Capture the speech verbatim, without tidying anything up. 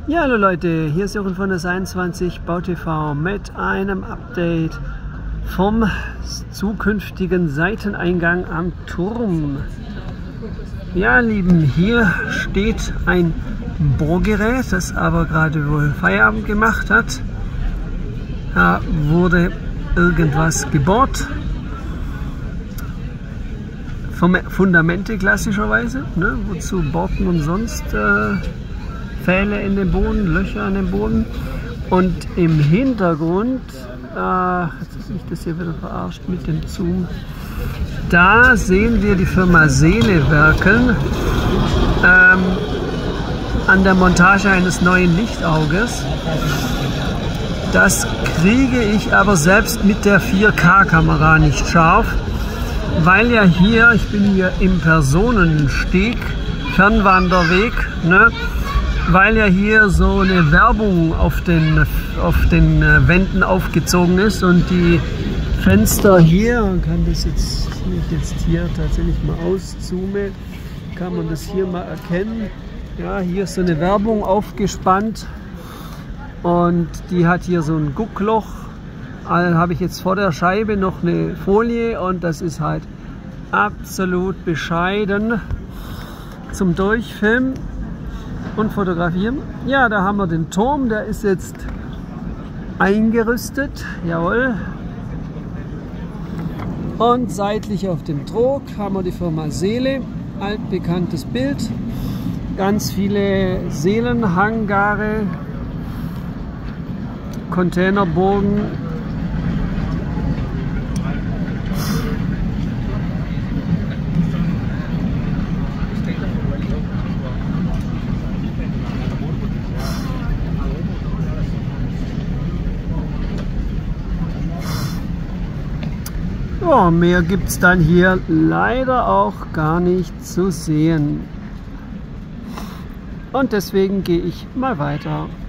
Ja, hallo Leute, hier ist Jochen von der einundzwanzig BauTV mit einem Update vom zukünftigen Seiteneingang am Turm. Ja, Lieben, hier steht ein Bohrgerät, das aber gerade wohl Feierabend gemacht hat. Da wurde irgendwas gebohrt. Fundamente klassischerweise, ne? Wozu bohrten und sonst äh, Pfähle in den Boden, Löcher in den Boden. Und im Hintergrund, äh, jetzt ist mich das hier wieder verarscht mit dem Zoom, da sehen wir die Firma Seele werkeln ähm, an der Montage eines neuen Lichtauges. Das kriege ich aber selbst mit der vier K Kamera nicht scharf, weil ja hier, ich bin hier im Personensteg, Fernwanderweg, ne? Weil ja hier so eine Werbung auf den, auf den Wänden aufgezogen ist und die Fenster hier, man kann das jetzt, wenn ich jetzt hier tatsächlich mal auszoome, kann man das hier mal erkennen. Ja, hier ist so eine Werbung aufgespannt und die hat hier so ein Guckloch. Dann habe ich jetzt vor der Scheibe noch eine Folie und das ist halt absolut bescheiden zum Durchfilmen und Fotografieren. Ja, da haben wir den Turm, der ist jetzt eingerüstet, jawohl. Und seitlich auf dem Trog haben wir die Firma Seele, altbekanntes Bild. Ganz viele Seelenhangare, Containerburgen. Ja, mehr gibt es dann hier leider auch gar nicht zu sehen. Und deswegen gehe ich mal weiter.